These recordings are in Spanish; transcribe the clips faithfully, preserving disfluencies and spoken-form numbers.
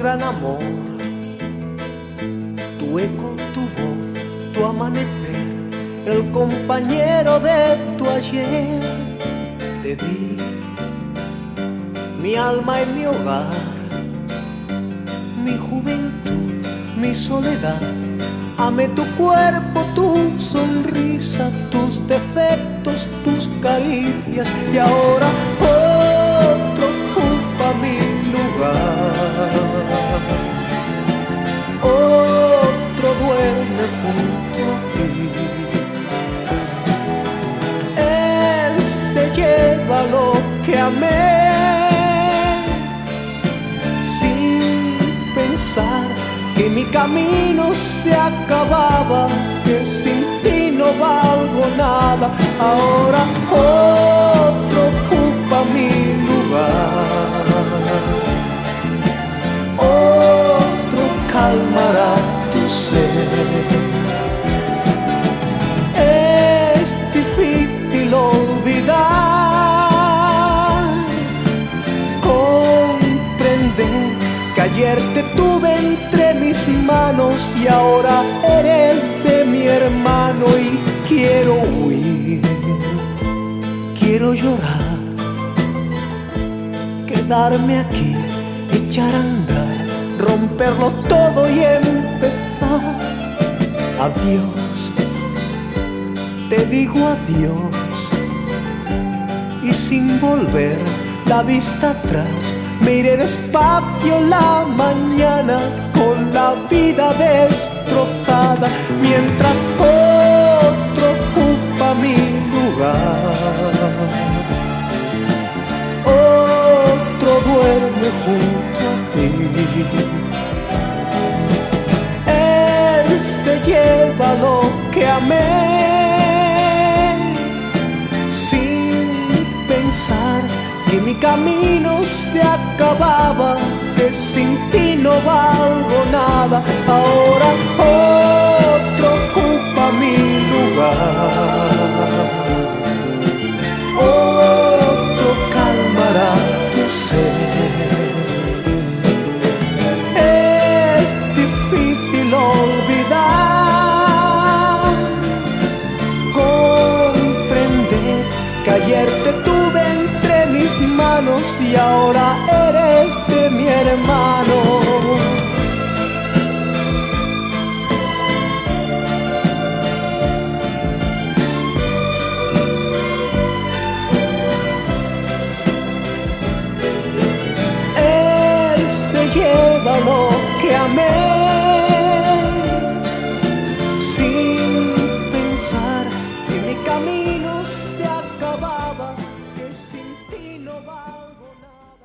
gran amor, tu eco, tu voz, tu amanecer, el compañero de tu ayer. Te di mi alma y mi hogar, mi juventud, mi soledad. Amé tu cuerpo, tu sonrisa, tus defectos, tus caricias, y ahora otro ocupa mi lugar. Otro duerme junto a ti. Él se lleva lo que amé, sin pensar que mi camino se acababa, que sin ti no valgo nada. Ahora otro ocupa mi lugar, otro calmará tu sed. Es difícil olvidar, comprender que ayer te tuve entre mis manos y ahora eres de mi hermano. Y quiero huir, quiero llorar, quedarme aquí, echar a andar, romperlo todo y empezar. Adiós, te digo adiós, y sin volver la vista atrás, me iré despacio la mañana con la vida destrozada, mientras otro ocupa mi lugar. Otro duerme junto a ti. Él se lleva lo que amé, sin pensar que mi camino se acababa, que sin ti no valgo nada. Ahora otro ocupa mi lugar, otro calmará tu sed. Es difícil olvidar, comprender que ayer te tuve entre mis manos y ahora eres de mi hermano. Él se lleva lo que amé, sin pensar que mi camino se acababa, que sin ti no valgo nada.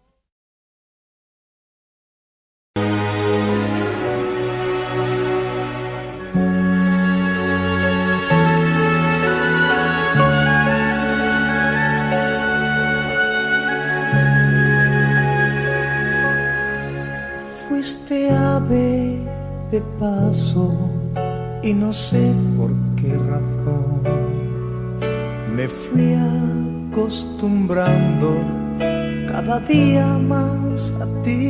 Fuiste ave de paso y no sé por qué razón me fui acostumbrando cada día más a ti.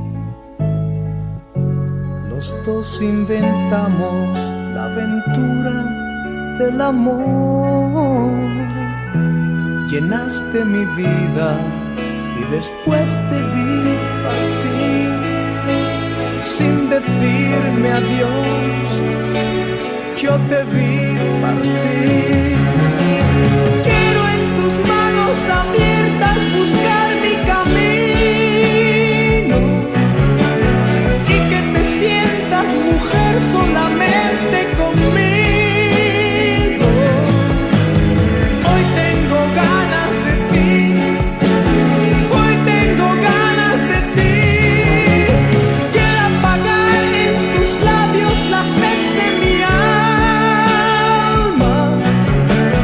Los dos inventamos la aventura del amor. Llenaste mi vida y después te vi partir sin decirme adiós. Yo te vi partir. Quiero en tus manos abiertas buscar mi camino y que te sientas mujer solamente conmigo. Hoy tengo ganas de ti, hoy tengo ganas de ti. Quiero apagar en tus labios la sed de mi alma.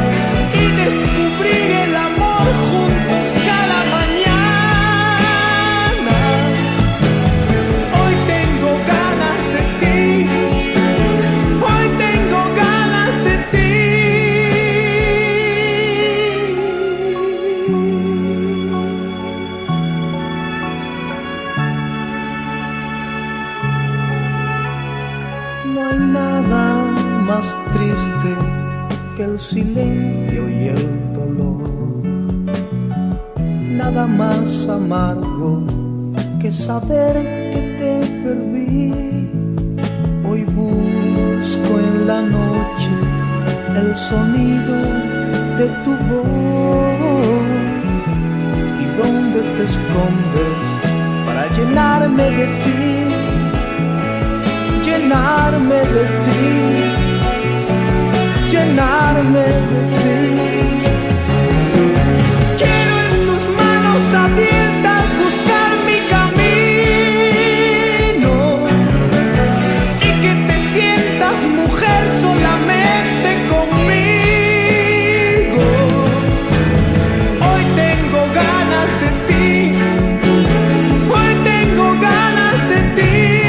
el silencio y el dolor. Nada más amargo que saber que te perdí. Hoy busco en la noche el sonido de tu voz. ¿Y dónde te escondes para llenarme de ti? Llenarme de ti, llenarme de ti. Quiero en tus manos abiertas buscar mi camino y que te sientas mujer solamente conmigo. Hoy tengo ganas de ti, hoy tengo ganas de ti.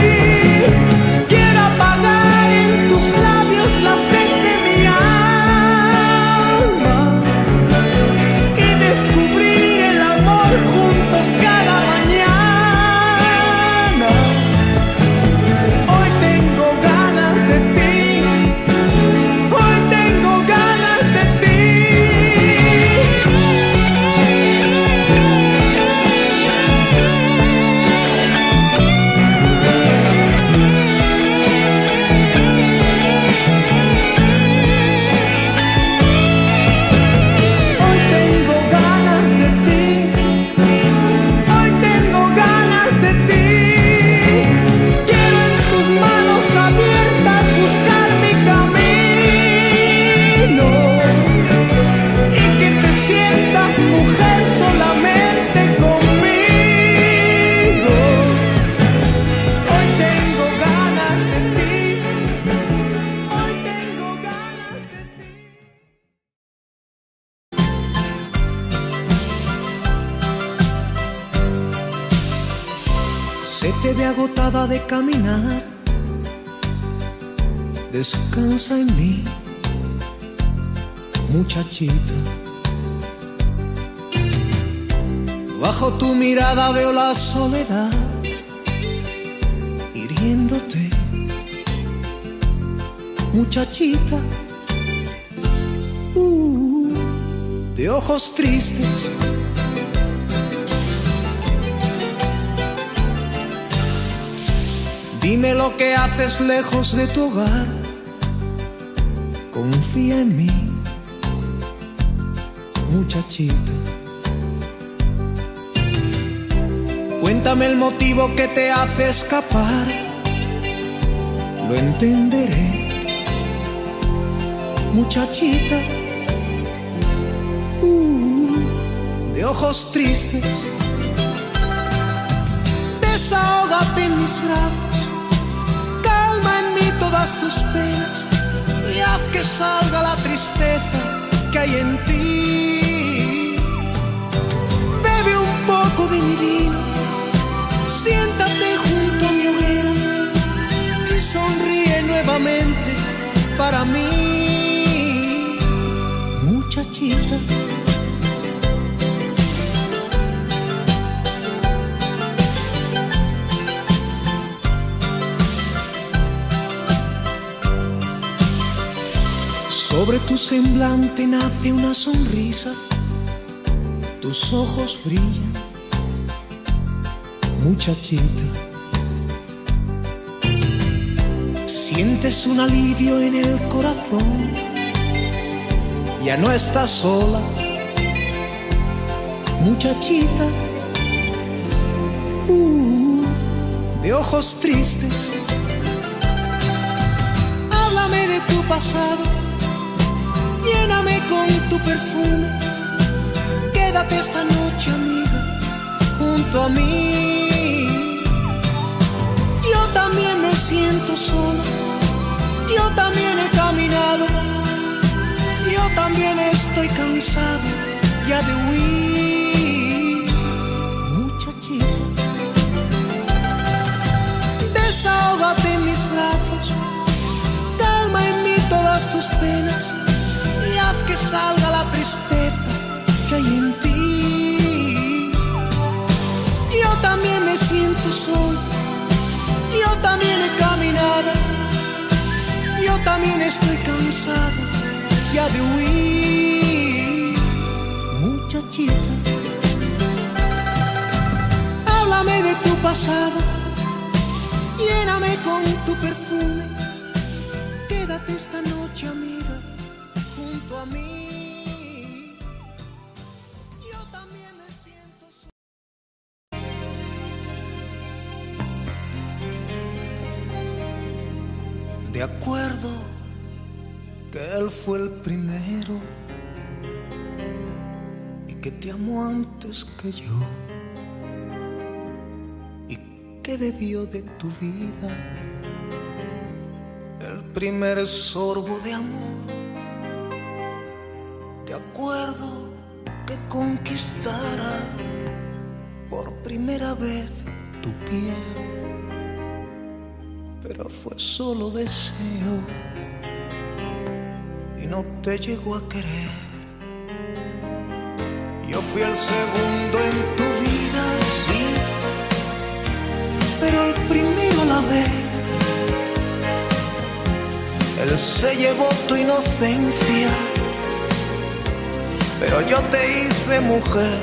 Se te ve agotada de caminar, descansa en mí, muchachita. Bajo tu mirada veo la soledad hiriéndote, muchachita. Uh, de ojos tristes, dime lo que haces lejos de tu hogar. Confía en mí, muchachita. Cuéntame el motivo que te hace escapar. Lo entenderé, muchachita. Uh, de ojos tristes, desahógate en mis brazos. Calma en mí todas tus penas y haz que salga la tristeza que hay en ti. Bebe un poco de mi vino, siéntate junto a mi hoguera y sonríe nuevamente para mí, muchachita. Sobre tu semblante nace una sonrisa, tus ojos brillan, muchachita. Sientes un alivio en el corazón, ya no estás sola, muchachita. Uh, de ojos tristes, háblame de tu pasado. Lléname con tu perfume, quédate esta noche, amiga, junto a mí. Yo también me siento sola, yo también he caminado, yo también estoy cansado ya de huir, muchachita. Desahógate en mis brazos, calma en mí todas tus penas y haz que salga la tristeza que hay en ti. Yo también me siento solo, yo también he caminado, yo también estoy cansado ya de huir. Muchachita, háblame de tu pasado, lléname con tu perfume. Quédate esta noche, amiga, junto a mí. Yo también me siento solo. De acuerdo que él fue el primero y que te amó antes que yo y que bebió de tu vida el primer sorbo de amor. De acuerdo que conquistara por primera vez tu piel, pero fue solo deseo y no te llegó a querer. Yo fui el segundo en tu vida, sí, pero el primero a la vez. Él se llevó tu inocencia, pero yo te hice mujer.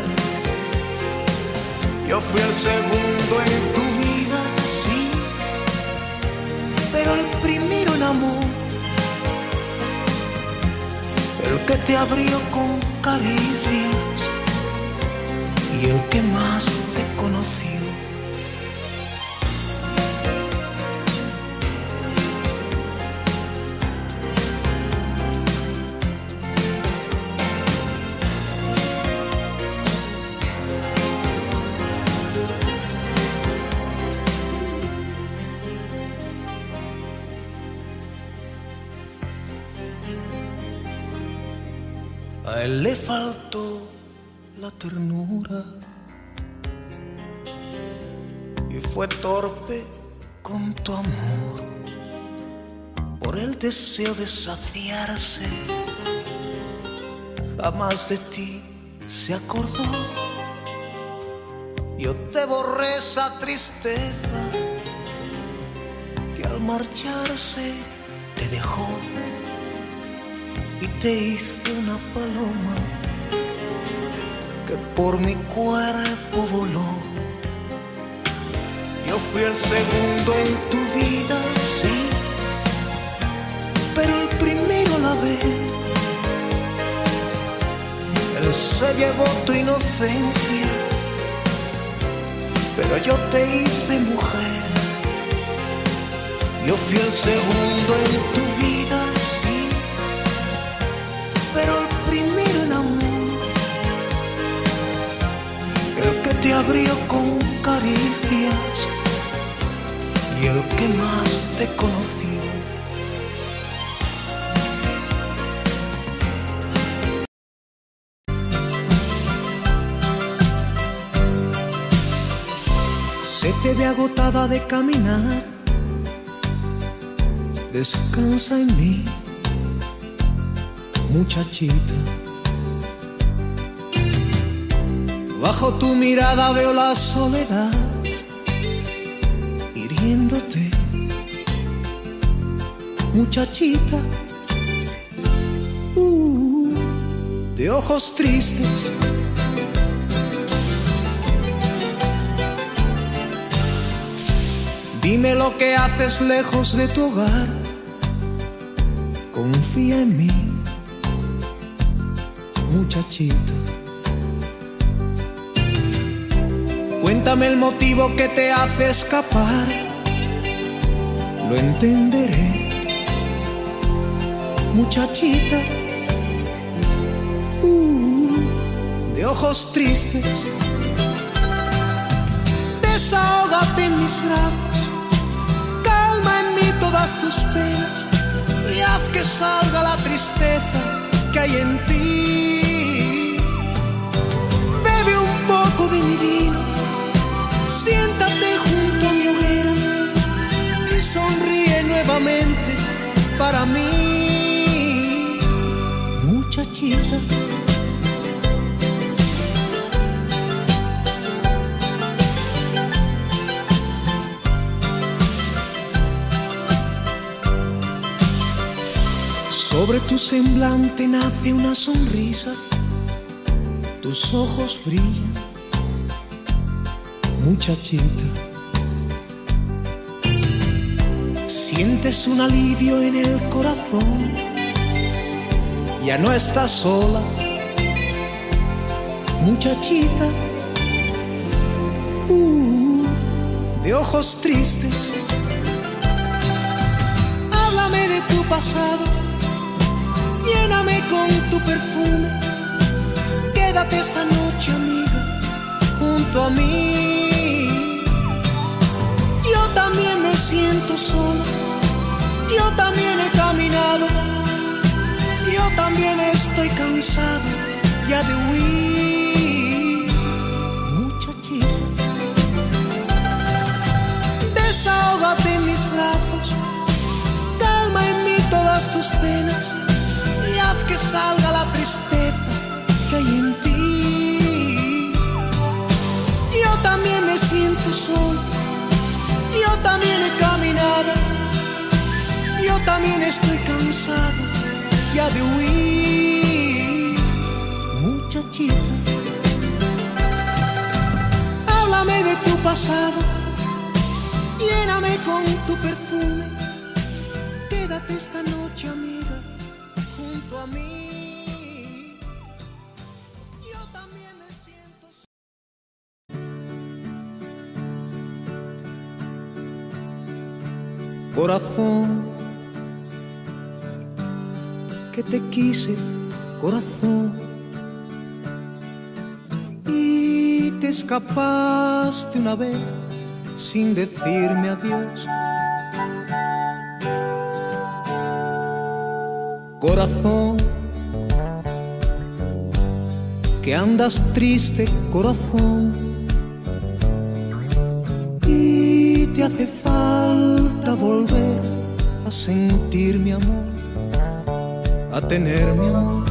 Yo fui el segundo en tu vida, sí, pero el primero en amor. El que te abrió con caricias y el que más te conoció. A él le faltó la ternura y fue torpe con tu amor. Por el deseo de saciarse, jamás de ti se acordó. Yo te borré esa tristeza que al marcharse te dejó. Y te hice una paloma que por mi cuerpo voló. Yo fui el segundo en tu vida, sí, pero el primero a la vez. Él se llevó tu inocencia, pero yo te hice mujer. Yo fui el segundo en tu vida, sí, pero el primero en amor. El que te abrió con caricias y el que más te conoció. Se te ve agotada de caminar, descansa en mí, muchachita. Bajo tu mirada veo la soledad hiriéndote, muchachita. Uh, de ojos tristes, dime lo que haces lejos de tu hogar. Confía en mí, muchachita. Cuéntame el motivo que te hace escapar, lo entenderé, muchachita. Uh, de ojos tristes, desahógate en mis brazos, calma en mí todas tus penas y haz que salga la tristeza que hay en ti. Bebe un poco de mi vino, siéntate junto a mi hoguera y sonríe nuevamente para mí, muchachita. Sobre tu semblante nace una sonrisa, tus ojos brillan, muchachita. Sientes un alivio en el corazón, ya no estás sola, muchachita. Uh, de ojos tristes, háblame de tu pasado, lléname con tu perfume, quédate esta noche, amiga, junto a mí. Yo también me siento solo, yo también he caminado, yo también estoy cansado ya de huir, muchachita. Desahógate en mis brazos, calma en mí todas tus penas y haz que salga la tristeza que hay en ti. Yo también me siento solo, yo también he caminado, yo también estoy cansado ya de huir, muchachita. Háblame de tu pasado, lléname con tu perfume, quédate esta noche, amiga, junto a mí. Yo también me siento solo. Corazón, que te quise, corazón, y te escapaste una vez sin decirme adiós. Corazón, que andas triste, corazón, y te hace falta volver a sentir mi amor, a tener mi amor.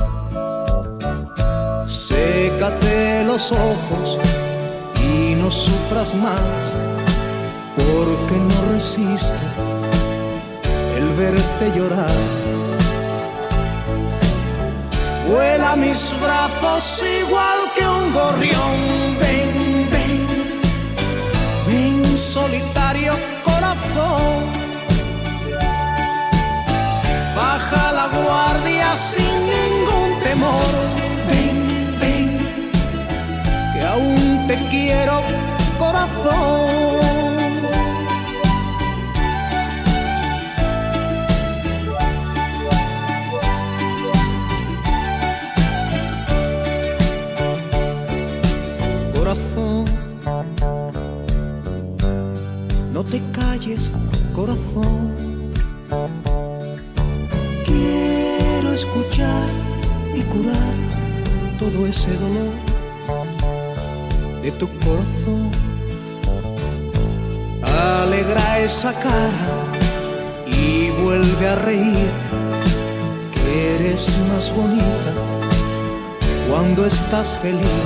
Sécate los ojos y no sufras más, porque no resisto el verte llorar. Vuela a mis brazos igual que un gorrión, ven, ven, ven solitario corazón. Baja la guardia sin ningún temor, ven, ven, que aún te quiero, corazón. Corazón, no te calles, corazón. Quiero escuchar y curar todo ese dolor de tu corazón. Alegra esa cara y vuelve a reír, que eres más bonita cuando estás feliz.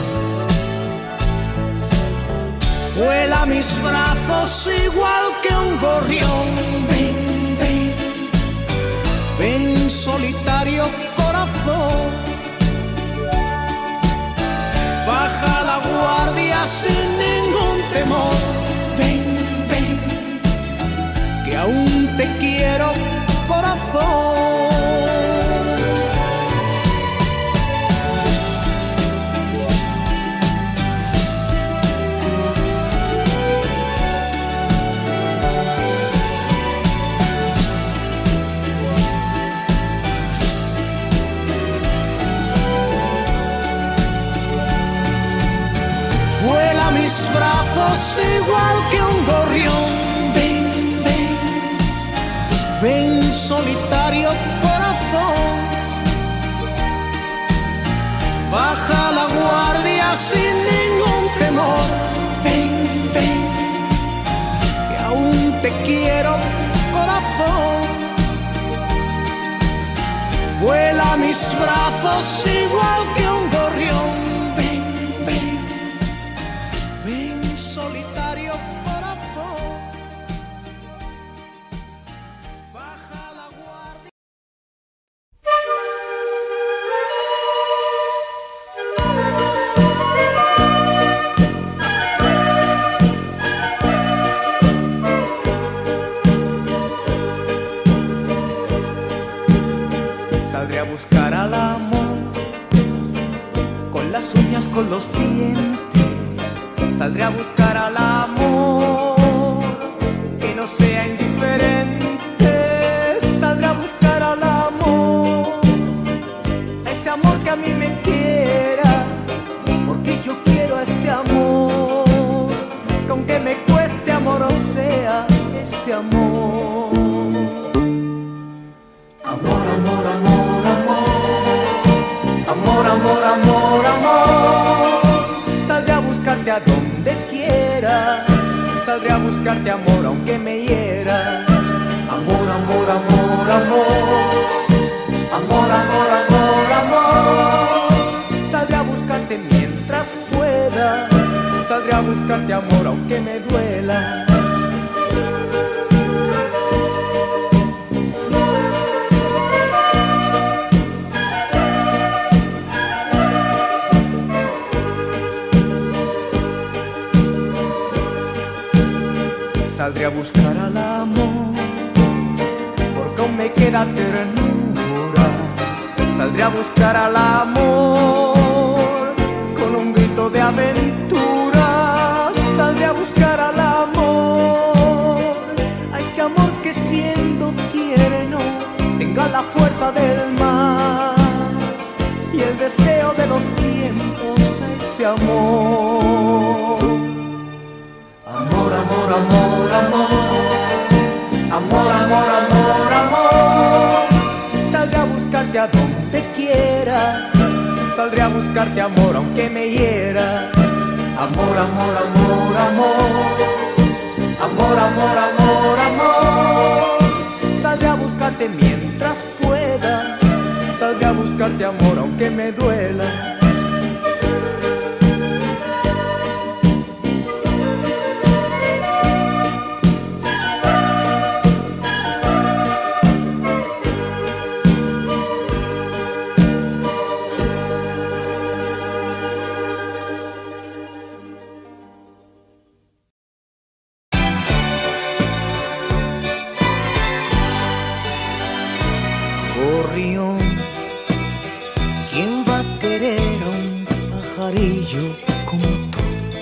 Vuela a mis brazos igual que un gorrión, ven, ven, ven solitario corazón. Baja la guardia sin ningún temor, ven, ven, que aún te quiero, corazón. Vuela a mis brazos igual que un gorrión, ven, ven, ven solitario corazón. Baja la guardia sin ningún temor, ven, ven, que aún te quiero, corazón. Vuela a mis brazos igual que un gorrión, solitario corazón. Baja la guardia. uñas con los dientes, saldré a buscar al amor que no sea indiferente. Saldré a buscar al amor, a ese amor que a mí me quiera, porque yo quiero a ese amor, que aunque me cueste amor o sea ese amor. Amor, amor, amor, amor, amor, amor, amor, amor. Saldré a buscarte a donde quieras, saldré a buscarte amor aunque me hieras. Amor, amor, amor, amor, amor, amor, amor, amor. Saldré a buscarte mientras pueda, saldré a buscarte amor aunque me duela. Saldré a buscar al amor, porque aún me queda ternura. Saldré a buscar al amor, con un grito de aventura. Saldré a buscar al amor, a ese amor que siendo tierno tenga la fuerza del mar y el deseo de los tiempos, a ese amor. Amor, amor, amor, amor, amor, amor, amor, amor. Saldré a buscarte a donde quieras, saldré a buscarte amor aunque me hieras. Amor, amor, amor, amor, amor, amor, amor, amor. Saldré a buscarte mientras pueda, saldré a buscarte amor aunque me duela. Gorrión, ¿quién va a querer a un pajarillo como tú?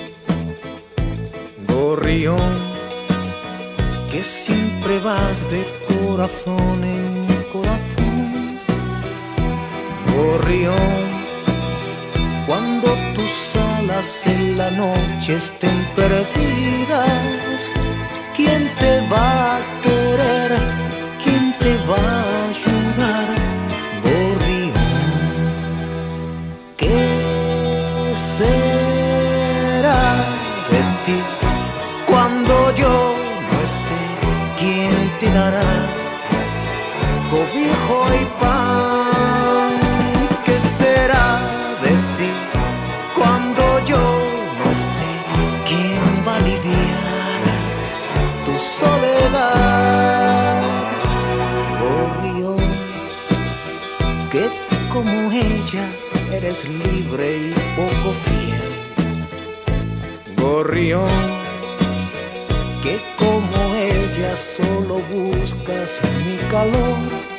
Gorrión, que siempre vas de corazón en corazón. Gorrión, cuando tus alas en la noche estén perdidas, ¿quién te va a querer? ¿Quién te va a ayudar? Gorrión, ¿qué será de ti cuando yo no esté? ¿Quién te dará cobijo y pan? ¿Qué será de ti cuando yo no esté? ¿Quién va a aliviar tu soledad? Gorrión, que como ella eres libre y poco fiel. Gorrión, que como ella solo buscas mi calor.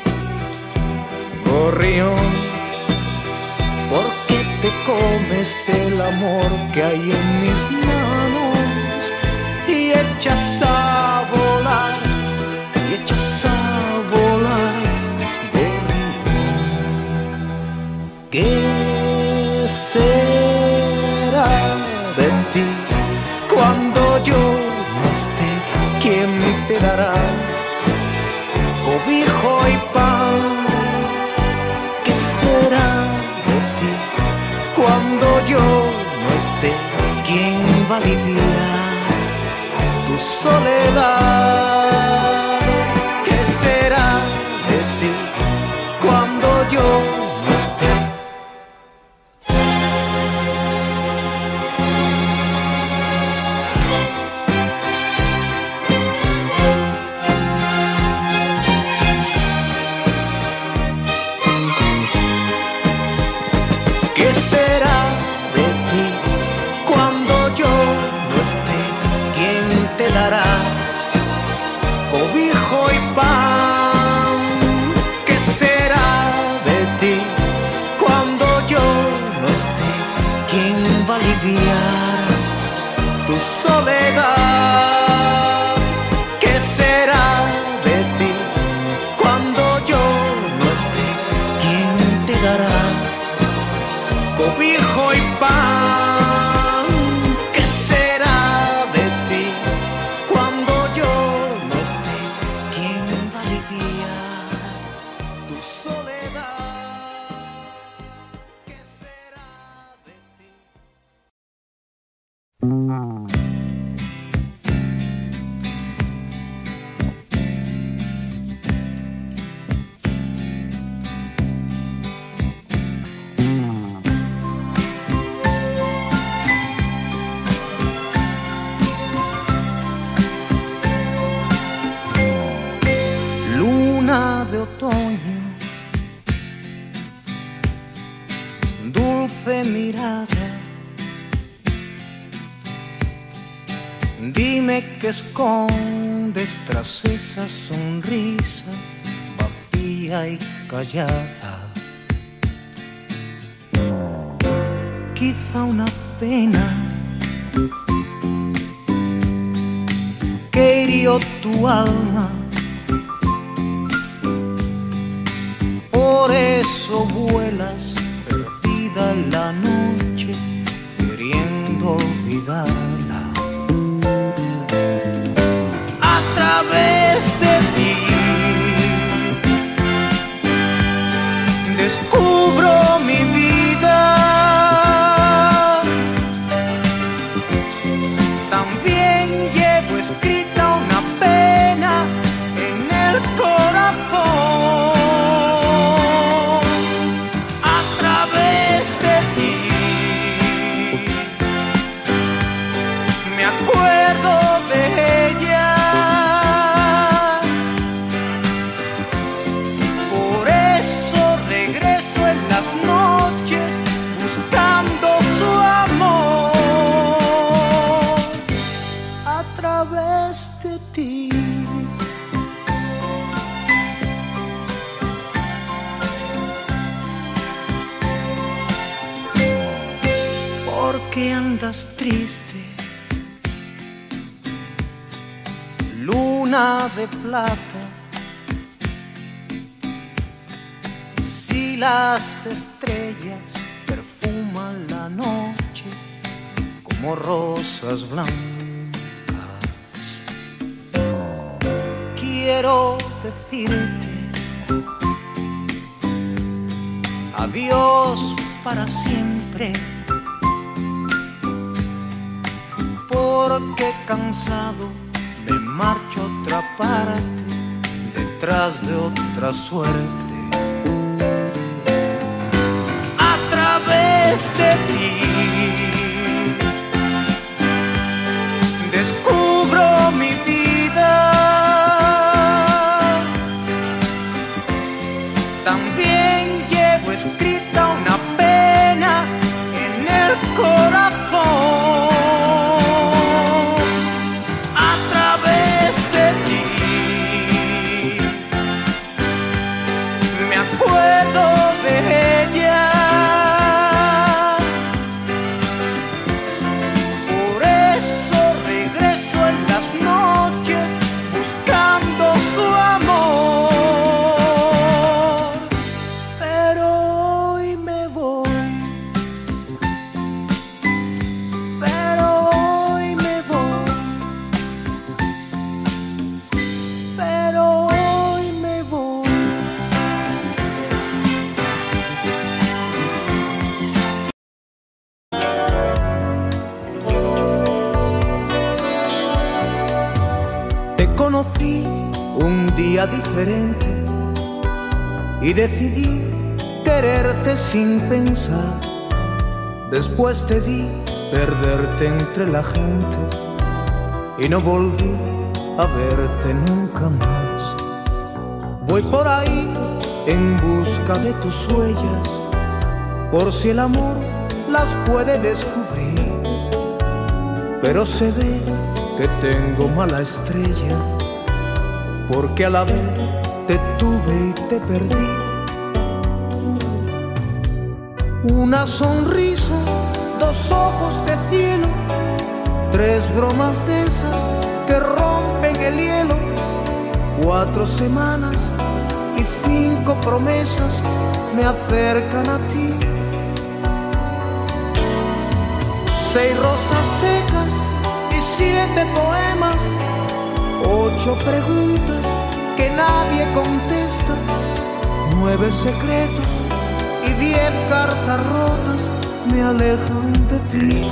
Gorrión, ¿por qué te comes el amor que hay en mis manos y echas a volar, y echas a volar? Gorrión, ¿qué será de ti cuando yo no esté? ¿Quién te dará cobijo y pan? ¿Qué será de ti cuando yo no esté? ¿Quién va a aliviar tu soledad? ¿Qué será de ti cuando yo no esté? ¿Qué será de ti cuando yo no esté? ¿Quién te dará va a aliviar tu soledad? ¿Qué será de ti cuando yo no esté? ¿Quién te dará cobijo y pan? ¿Qué será de ti cuando yo no esté? ¿Quién va a aliviar tu soledad? ¿Qué será de ti? Luna de otoño, dulce mirada, dime qué escondes tras esa sonrisa vacía y callada. Quizá una pena que hirió tu alma, por eso vuelas perdida en la noche queriendo olvidarla. A través de ti descubro mi vida, también llevo escrita una pena en el corazón. A través de ti me acuerdo de ella, por eso regreso en las noches buscando su amor. A través de ti ¿por qué andas triste? Luna de plata, si las estrellas perfuman la noche como rosas blancas, quiero decirte adiós para siempre, porque cansado me marcho a otra parte detrás de otra suerte. A través de ti descubro mi vida, también llevo escrita una pena en el corazón. A través de ti me acuerdo de ella, por eso regreso en las noches buscando su amor. Pero hoy me voy, pero hoy me voy, pero hoy me voy. Te conocí un día diferente y decidí quererte sin pensar. Después te vi perderte entre la gente y no volví a verte nunca más. Voy por ahí en busca de tus huellas, por si el amor las puede descubrir, pero se ve que tengo mala estrella, porque a la vez te tuve y te perdí. Una sonrisa, dos ojos Tres bromas de esas que rompen el hielo, cuatro semanas y cinco promesas me acercan a ti. Seis rosas secas y siete poemas, ocho preguntas que nadie contesta, nueve secretos y diez cartas rotas me alejan de ti.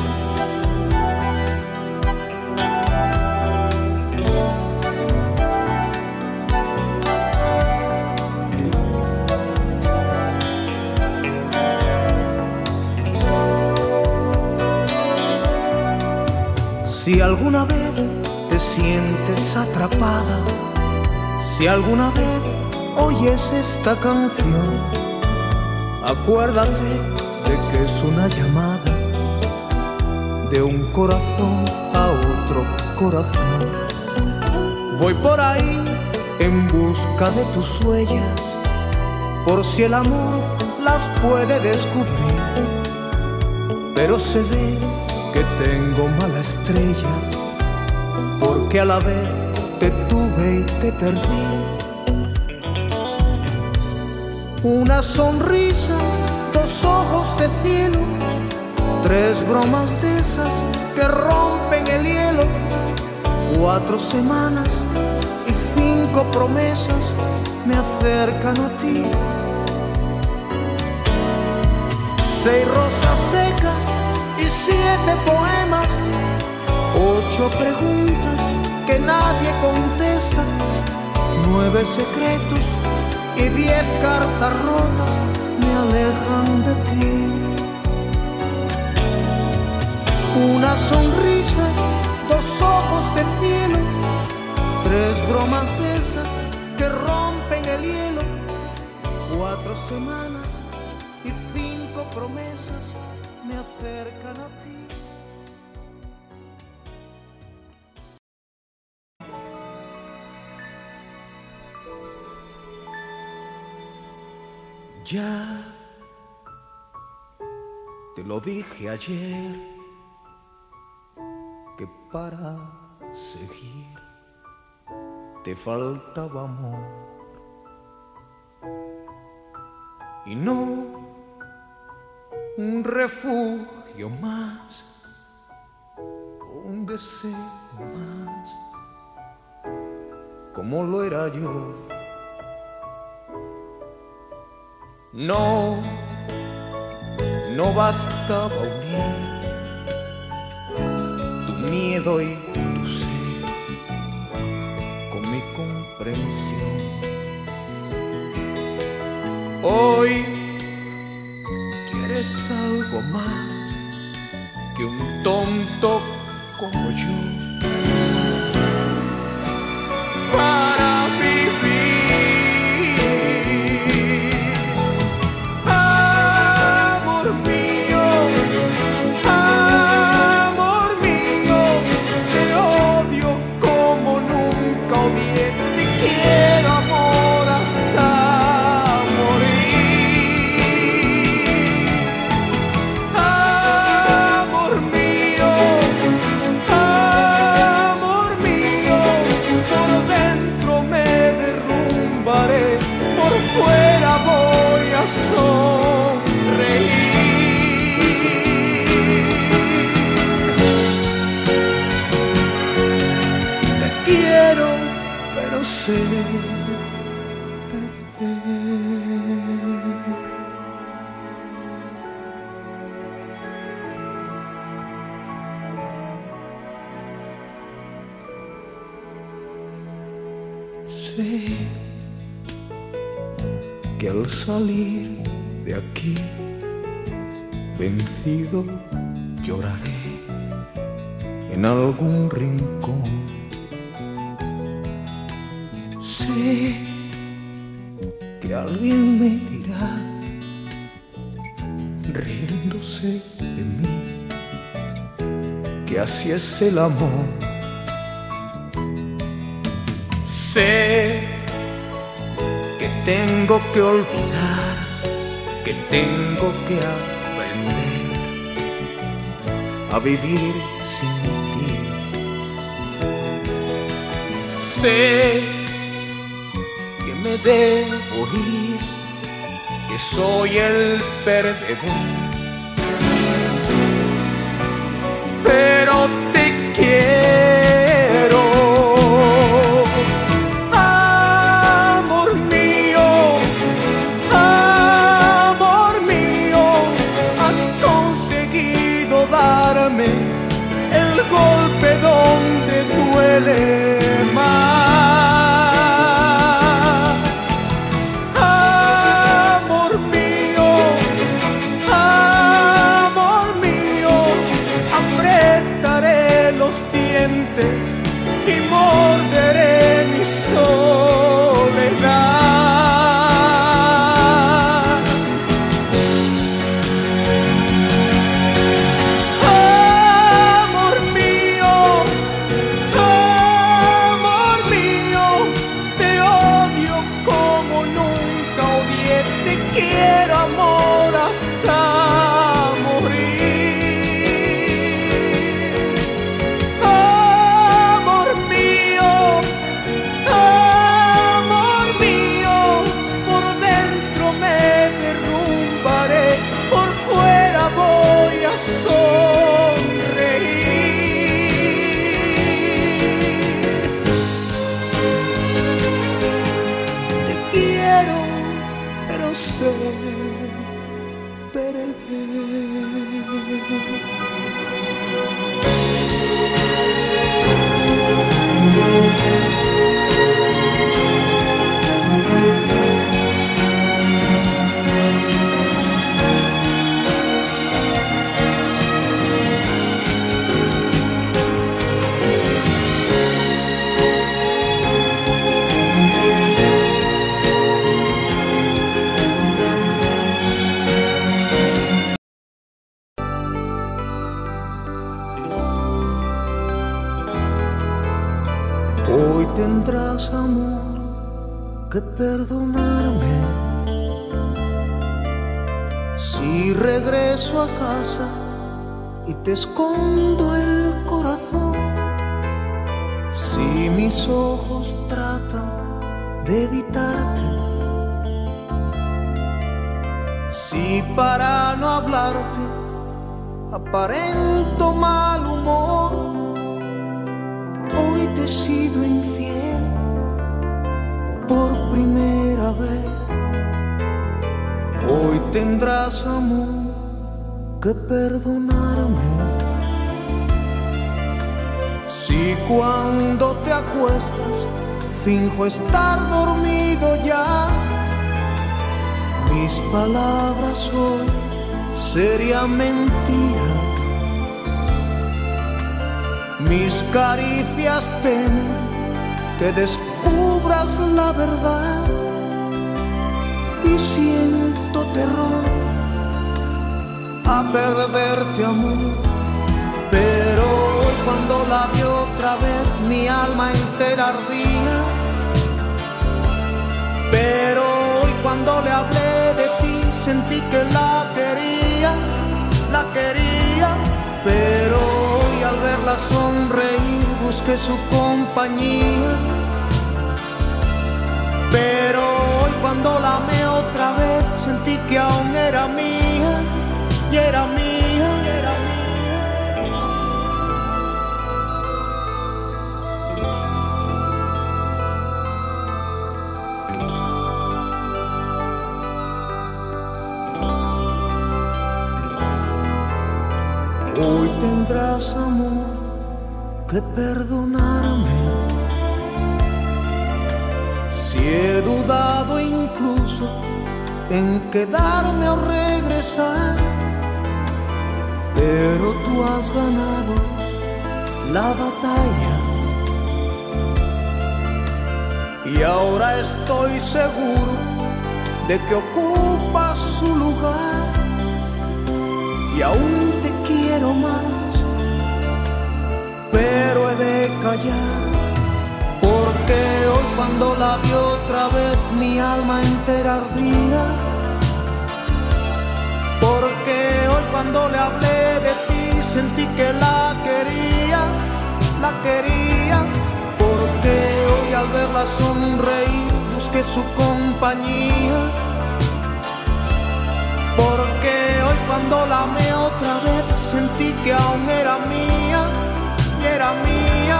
Si alguna vez te sientes atrapada, si alguna vez oyes esta canción, acuérdate de que es una llamada de un corazón a otro corazón. Voy por ahí en busca de tus huellas, por si el amor las puede descubrir, pero se ve que tengo mala estrella, porque a la vez te tuve y te perdí. Una sonrisa, dos ojos de cielo, tres bromas de esas que rompen el hielo, cuatro semanas y cinco promesas me acercan a ti. Seis rosas secas y siete poemas, ocho preguntas que nadie contesta, nueve secretos y diez cartas rotas me alejan de ti. Una sonrisa, dos ojos de cielo, tres bromas de esas que rompen el hielo, cuatro semanas y cinco promesas me acercan a ti. Ya te lo dije ayer, que para seguir te faltaba amor y no un refugio más, un deseo más, como lo era yo. No, no bastaba unir tu miedo y tu ser con mi comprensión. Hoy quieres algo más que un tonto como yo para vivir. Sé perder. Sé que al salir de aquí vencido lloraré en algún rincón. Sé que alguien me dirá, riéndose de mí, que así es el amor. Sé que tengo que olvidar, que tengo que aprender a vivir sin ti. sé que me debo ir, que soy el perdedor, pero te quiero, amor mío, amor mío, has conseguido darme el golpe donde duele más. Amor mío, amor mío, apretaré los dientes y morderé mi soledad. Amor mío, amor mío, te odio como nunca odié, te quiero amor hasta morir. Amor mío, amor mío, por dentro me derrumbaré, por fuera voy a sonreír. Te quiero, pero sé perder. Hoy tendrás, amor, que perdonarme si regreso a casa y te escondo el corazón, si mis ojos tratan de evitarte, si para no hablarte aparento mal humor. Hoy te he sido infiel por primera vez. Hoy tendrás, amor, que perdonarme si cuando te acuestas finjo estar dormido ya. Mis palabras hoy serían mentira, mis caricias temen que descubras la verdad y siento terror a perderte, amor. Pero hoy cuando la vi otra vez mi alma entera ardía. Pero hoy cuando le hablé de ti sentí que la quería, la quería. Pero hoy al verla sonreír busqué su compañía. Pero hoy cuando la amé otra vez sentí que aún era mía, y era mía, y era mía. Hoy tendrás, amor, que perdonarme si he dudado incluso en quedarme o regresar. Pero tú has ganado la batalla y ahora estoy seguro de que ocupas su lugar. Y aún te quiero más, pero he de callar, porque hoy cuando la vi otra vez mi alma entera ardía. Porque hoy cuando le hablé de ti sentí que la quería, la quería. Porque hoy al verla sonreír busqué su compañía, porque hoy cuando la amé otra vez sentí que aún era mía, y era mía.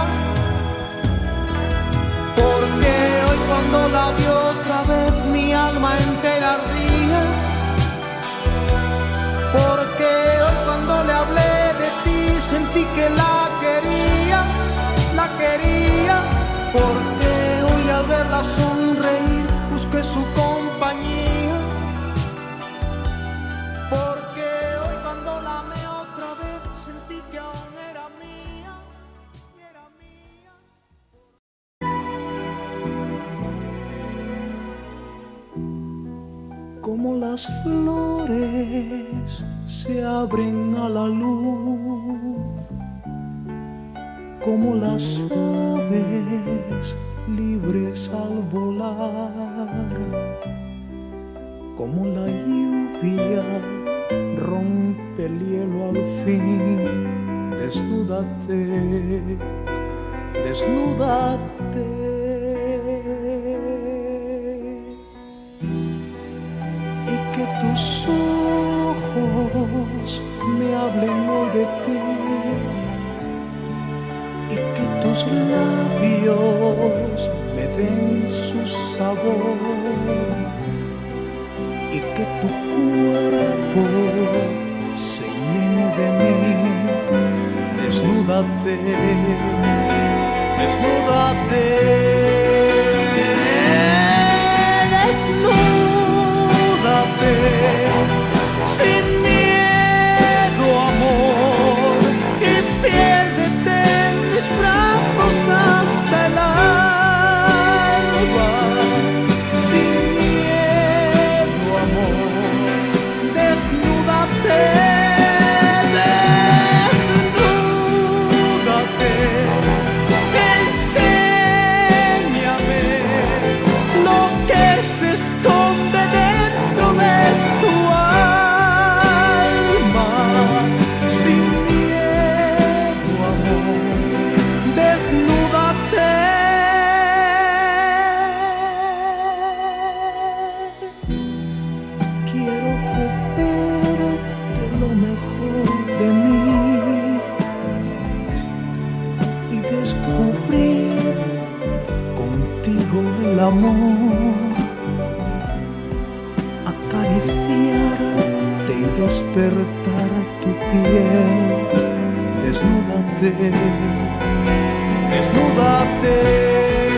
Porque hoy cuando la vi otra vez mi alma entera ardía, porque hoy cuando le hablé de ti sentí que la quería, la quería. Porque hoy al verla sonreír busqué su compañía, porque hoy cuando la amé otra vez sentí que aún era mía, y era mía. Como las flores se abren a la luz, como las aves libres al volar, como la lluvia rompe el hielo al fin. Desnúdate, desnúdate. Que tus ojos me hablen hoy de ti, y que tus labios me den su sabor, y que tu cuerpo se llene de mí. Desnúdate, desnúdate. Sin miedo, amor, y piérdete en mis brazos hasta el alba. Sin miedo, amor, desnúdate. Acariciarte y despertar tu piel. Desnúdate, desnúdate.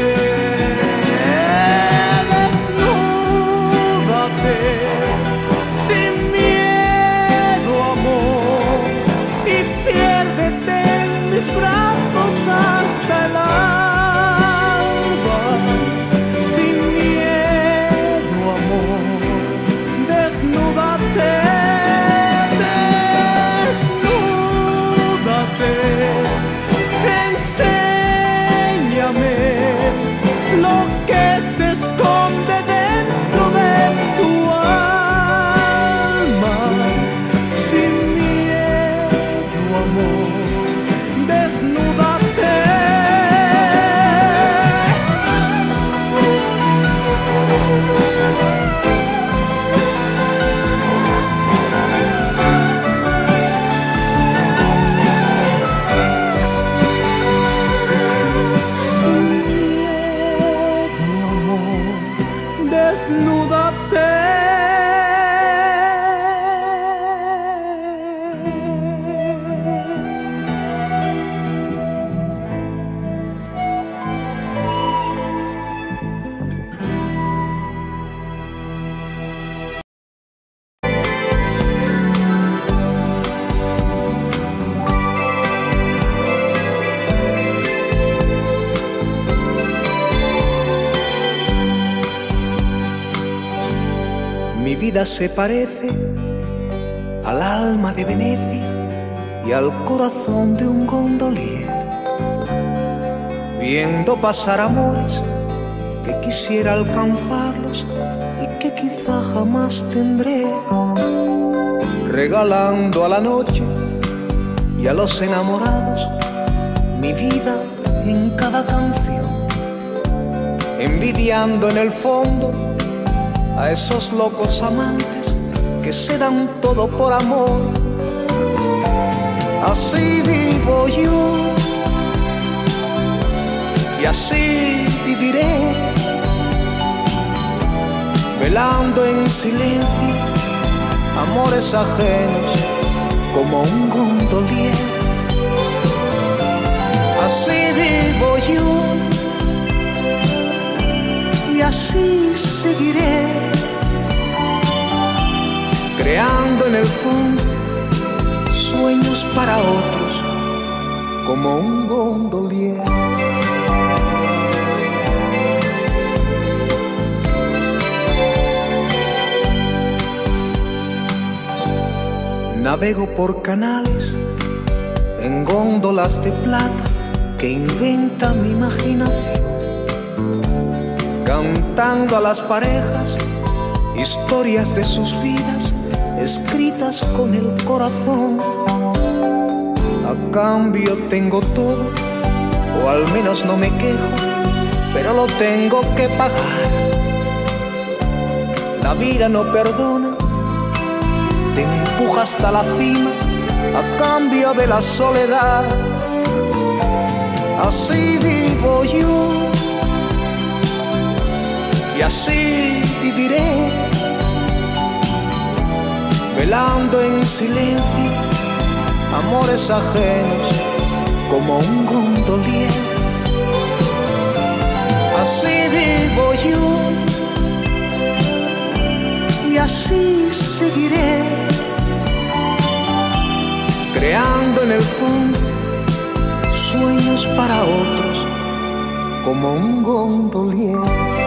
Mi vida se parece al alma de Venecia y al corazón de un gondolier, viendo pasar amores que quisiera alcanzarlos y que quizá jamás tendré, regalando a la noche y a los enamorados mi vida en cada canción, envidiando en el fondo a esos locos amantes que se dan todo por amor. Así vivo yo y así viviré, velando en silencio amores ajenos como un gondolier. Así vivo yo y así seguiré, creando en el fondo sueños para otros como un gondolier. Navego por canales en góndolas de plata que inventa mi imaginación, cantando a las parejas historias de sus vidas escritas con el corazón. A cambio tengo todo, o al menos no me quejo, pero lo tengo que pagar. La vida no perdona, te empuja hasta la cima a cambio de la soledad. Así vivo yo y así viviré, velando en silencio amores ajenos como un gondolier. Así vivo yo y así seguiré, creando en el fondo sueños para otros como un gondolier.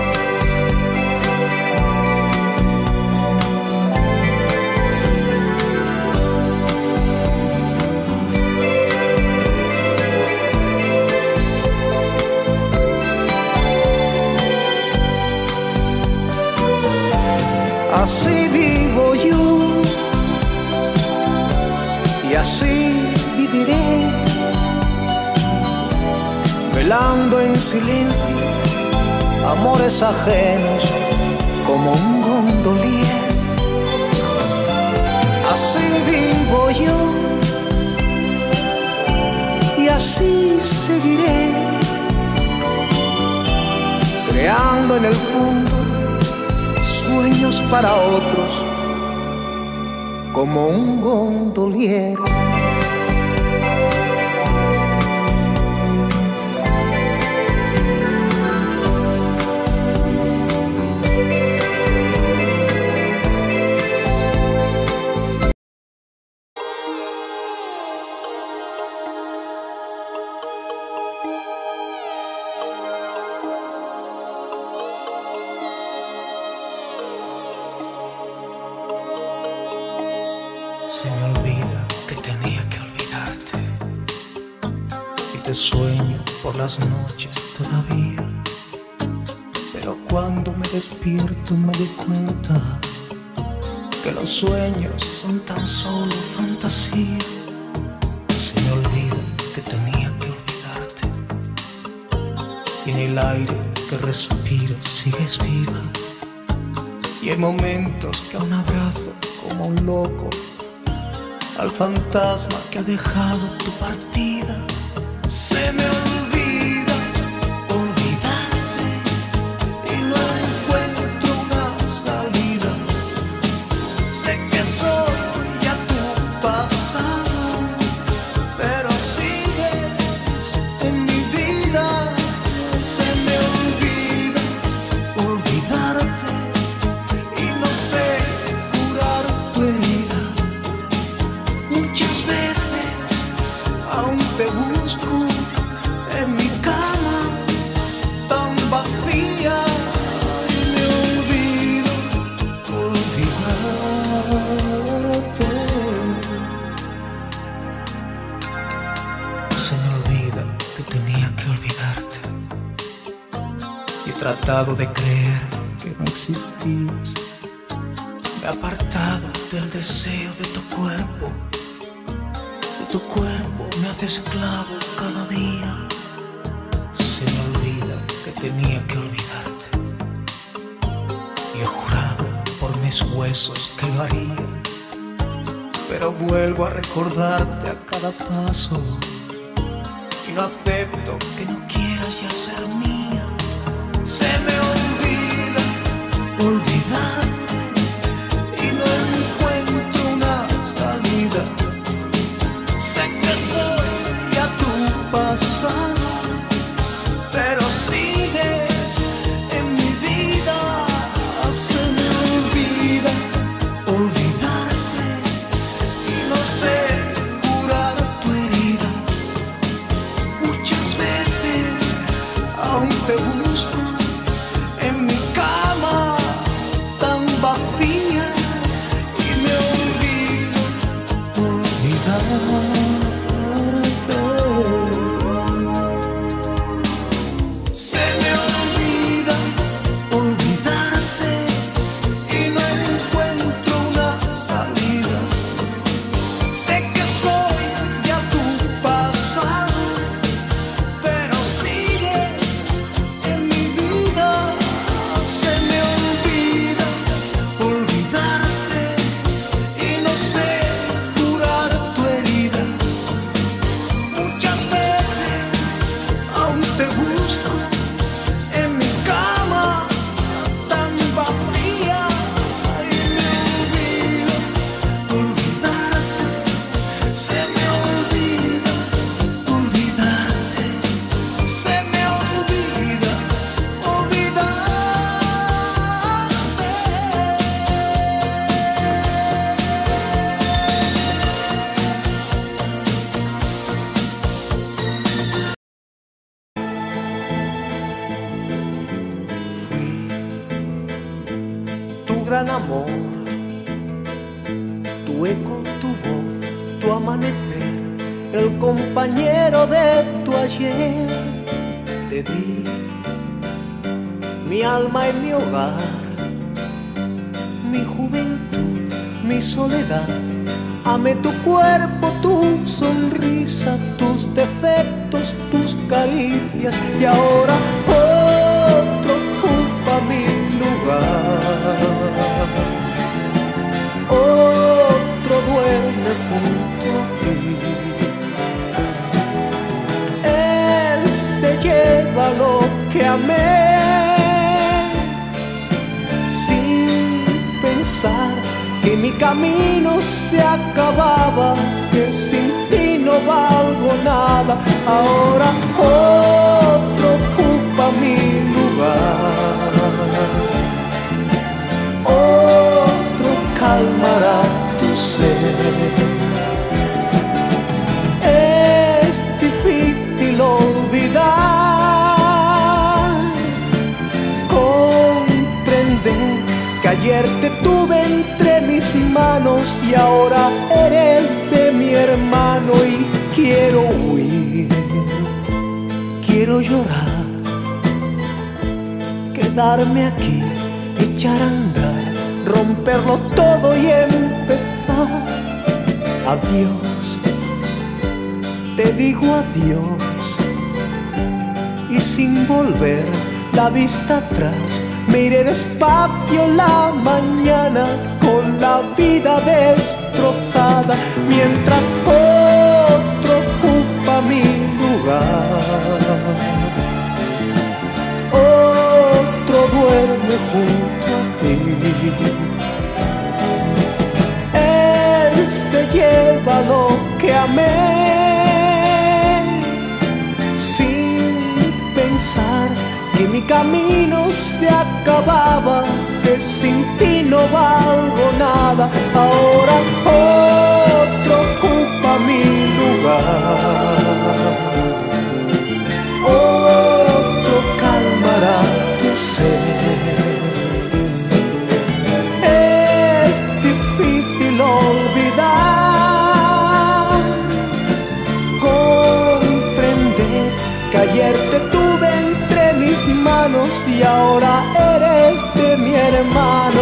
Así vivo yo y así viviré, velando en silencio amores ajenos como un gondolier. Así vivo yo y así seguiré, creando en el fondo sueños para otros como un gondolier. Se me olvida que tenía que olvidarte y te sueño por las noches todavía, pero cuando me despierto me doy cuenta que los sueños son tan solo fantasía. Se me olvida que tenía que olvidarte y en el aire que respiro sigues viva, y hay momentos que aún abrazo como un loco al fantasma que ha dejado tu partida. Se me olvida olvidarte y no encuentro una salida. Sé que soy ya tu pasado, pero sigues en mi vida. Se me olvida olvidarte y no sé curar tu herida. Muchas veces aún te busco en mi cama tan vacía y me olvido olvidarte. Se me olvida que tenía que olvidarte y he tratado de creer que no existías. Me he apartado del deseo de tu cuerpo. Tu cuerpo me hace esclavo cada día. Se me olvida que tenía que olvidar. mis huesos que lo harían, pero vuelvo a recordarte a cada paso y no acepto que no quieras ya ser mía. Se me olvida olvidarte y no encuentro una salida. Sé que soy ya tu pasado, pero sigues en mi vida. Se me olvida olvidarte y no sé curar tu herida. Muchas veces aún te busco en mi cama tan vacía y me olvido olvidarte. Se me olvida olvidarte y no encuentro una salida. Sé que soy ya tu pasado, pero sigues en mi vida. Se me olvida olvidarte y no sé curar tu herida. Muchas veces aún te busco en mi cama tan vacía y me olvido olvidarte. Se me olvida olvidarte. Se me olvida olvidarte. Fui tu gran amor, tu eco, tu voz, tu amanecer, el compañero de tu ayer. Te di mi alma y mi hogar, mi juventud, mi soledad. Amé tu cuerpo, tu sonrisa, tus defectos, tus caricias, y ahora otro ocupa mi lugar. Otro duerme junto a ti. Él se lleva lo que amé sin pensar que mi camino se acababa, que sin ti no valgo nada. Ahora otro ocupa mi lugar. Otro calmará tu sed. Es difícil olvidar, comprender que ayer te tuve entre mis manos y ahora eres de mi hermano. Y quiero huir, quiero llorar, quedarme aquí, echar a andar, romperlo todo y empezar. Adiós, te digo adiós, y sin volver la vista atrás, me iré despacio la mañana con la vida destrozada, mientras otro ocupa mi lugar. Otro duerme junto a ti. Él se lleva lo que amé sin pensar que mi camino se acababa, que sin ti no valgo nada. Ahora otro ocupa mi lugar. Otro calmará tu sed. Es difícil olvidar, comprender que ayer te tuve entre mis manos y ahora eres de mi hermano.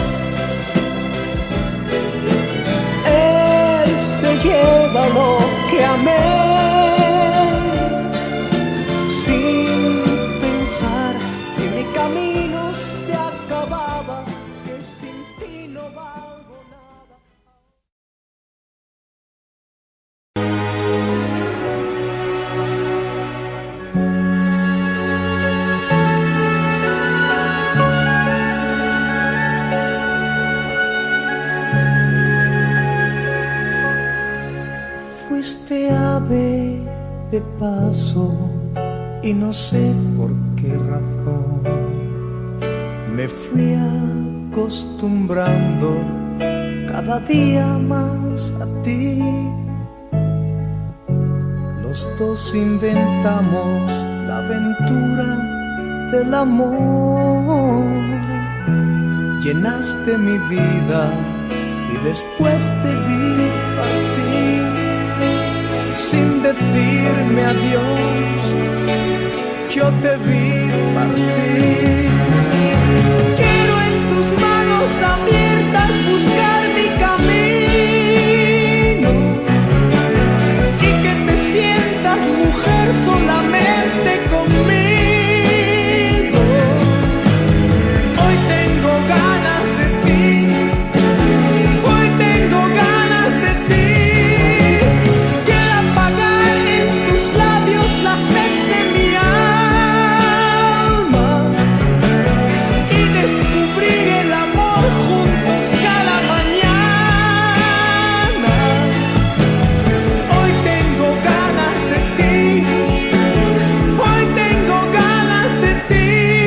Él se lleva lo de paso y no sé por qué razón me fui acostumbrando cada día más a ti. Los dos inventamos la aventura del amor. Llenaste mi vida y después te vi partir sin decirme adiós. Yo te vi partir. Quiero en tus manos abiertas buscar mi camino y que te sientas mujer solamente conmigo. Hoy tengo ganas de ti, hoy tengo ganas de ti. Quiero apagar en tus labios la sed de mi alma y descubrir el amor juntos cada mañana. Hoy tengo ganas de ti, hoy tengo ganas de ti.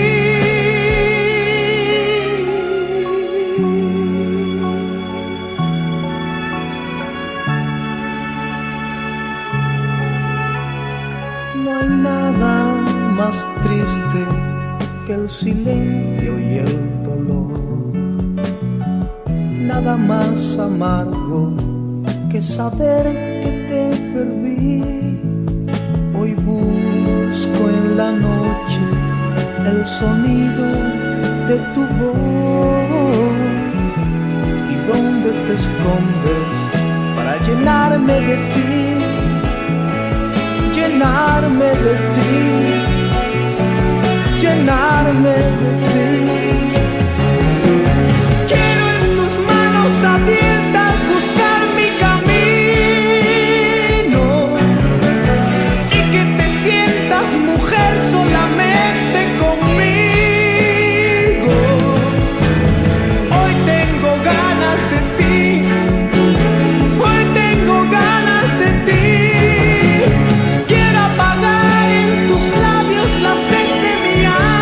No hay nada más triste que el silencio y el dolor, nada más amargo que saber que te perdí. Hoy busco en la noche el sonido de tu voz y dónde te escondes para llenarme de ti, llenarme de ti, llenarme de ti. Quiero en tus manos abiertas buscar mi camino y que te sientas mujer solamente conmigo. Hoy tengo ganas de ti, hoy tengo ganas de ti. Quiero apagar en tus labios la sed de mi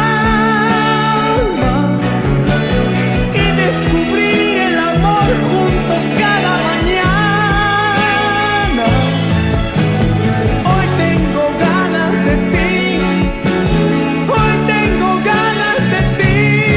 alma y descubrir el amor juntos cada mañana. Hoy tengo ganas de ti, hoy tengo ganas de ti.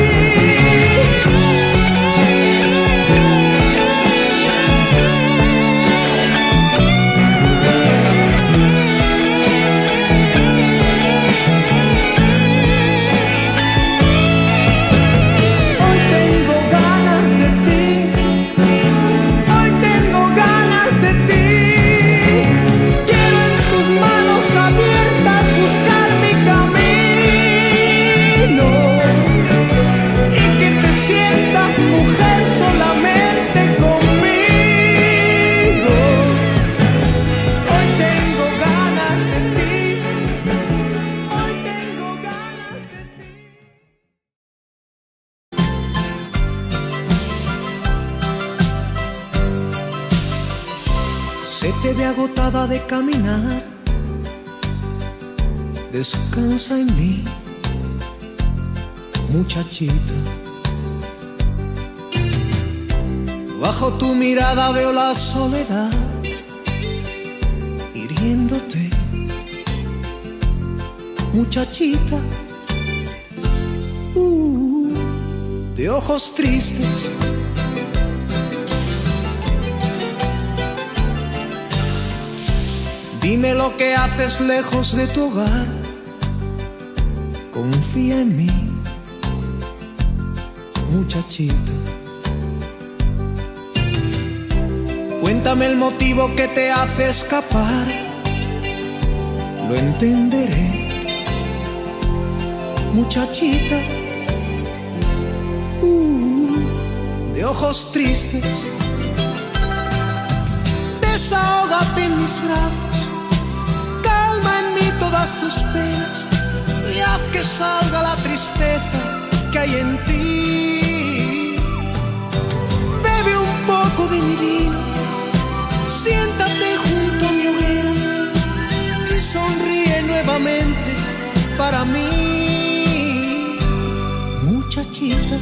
Hoy tengo ganas de ti, hoy tengo ganas de ti. Quiero en tus manos abiertas buscar mi camino y que te sientas mujer solamente conmigo. Hoy tengo ganas de ti, hoy tengo ganas de ti. Se te ve agotada de caminar, descansa en mí, muchachita. Bajo tu mirada veo la soledad hiriéndote, muchachita. Uh, de ojos tristes, dime lo que haces lejos de tu hogar. Confía en mí, muchachita. Cuéntame el motivo que te hace escapar, lo entenderé, muchachita. Uh, de ojos tristes, desahógate en mis brazos, calma en mí todas tus penas y haz que salga la tristeza que hay en ti. Bebe un poco de mi vino, siéntate junto a mi hoguera y para mí, muchachita.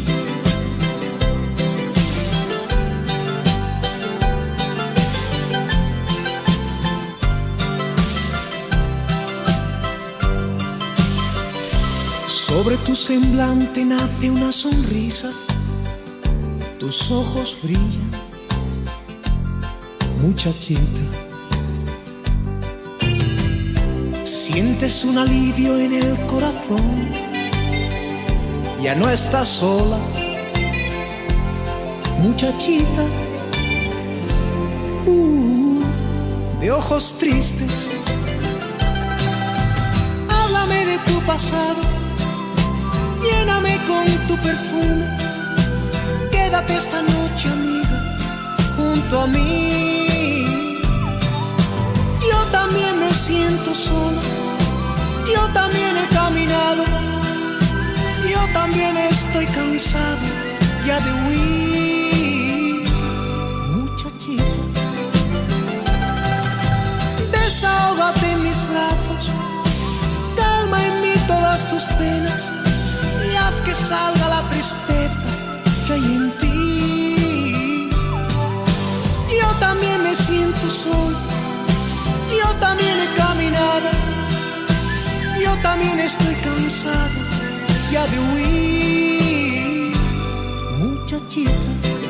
Sobre tu semblante nace una sonrisa, tus ojos brillan, muchachita. Sientes un alivio en el corazón, ya no estás sola, muchachita. Uh, de ojos tristes, háblame de tu pasado, lléname con tu perfume, quédate esta noche, amiga, junto a mí. Yo también me siento sola, yo también he caminado, yo también estoy cansado ya de huir, muchachita. Desahógate en mis brazos, calma en mí todas tus penas y haz que salga la tristeza que hay en ti. Yo también me siento solo, yo también he caminado, yo también estoy cansado ya de huir, muchachita.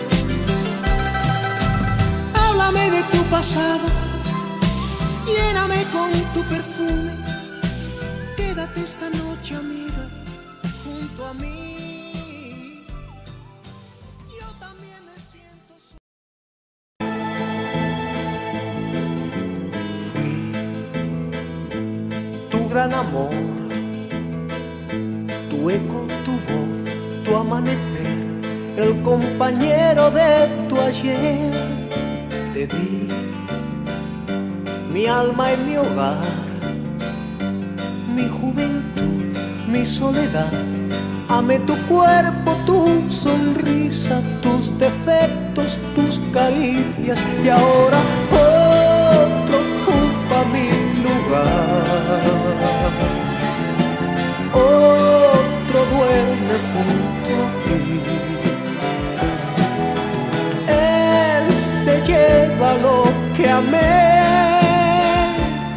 Háblame de tu pasado, lléname con tu perfume, quédate esta noche, amiga, junto a mí. Yo también me siento solo. Gran amor, tu eco, tu voz, tu amanecer, el compañero de tu ayer. Te di mi alma y mi hogar, mi juventud, mi soledad. Amé tu cuerpo, tu sonrisa, tus defectos, tus caricias, y ahora otro ocupa mi lugar. Otro duerme junto a ti. Él se lleva lo que amé,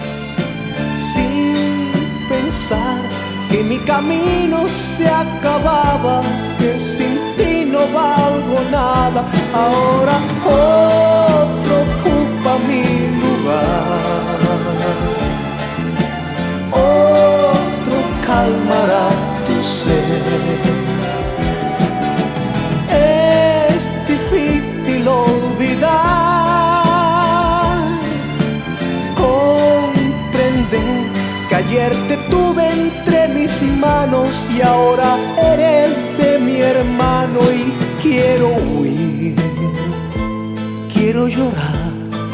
sin pensar que mi camino se acababa, que sin ti no valgo nada. Ahora otro ocupa mi lugar, otro calmará tu sed. Es difícil olvidar, comprender que ayer te tuve entre mis manos y ahora eres de mi hermano. Y quiero huir, quiero llorar,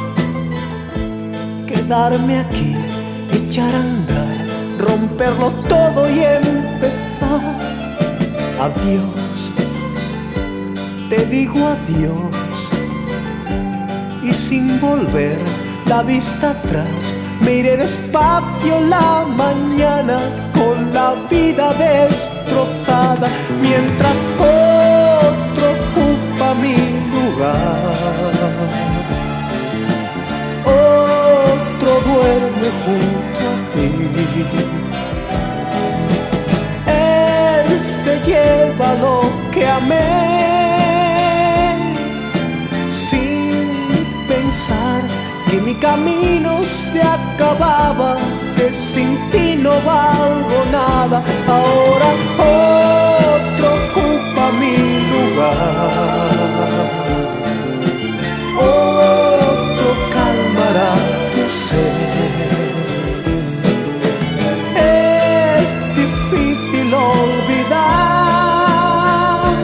quedarme aquí, echar a andar, romperlo todo y empezar. Adiós, te digo adiós, y sin volver la vista atrás, me iré despacio la mañana con la vida destrozada, mientras otro ocupa mi lugar, otro duerme junto a ti. Él se lleva lo que amé, sin pensar que mi camino se acababa, que sin ti no valgo nada. Ahora otro ocupa mi lugar, otro calmará tu sed. Es difícil olvidar,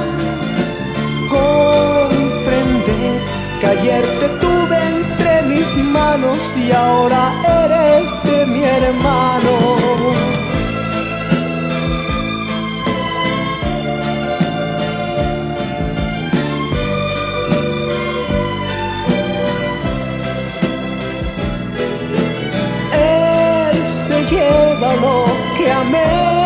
comprender que ayer te tuve entre mis manos y ahora eres de mi hermano. Él se lleva lo que te amé